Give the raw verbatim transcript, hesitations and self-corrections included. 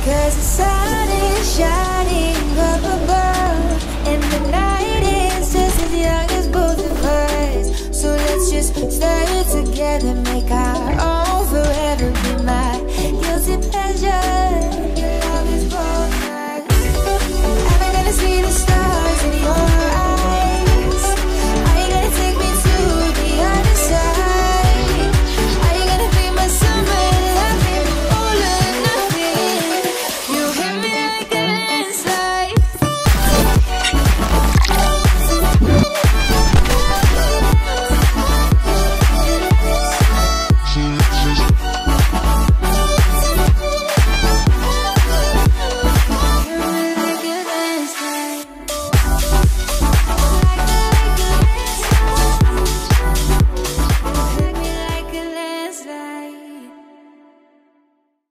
Cause the sun is shining up above, and the night is just as young as both of us. So let's just stay together, make our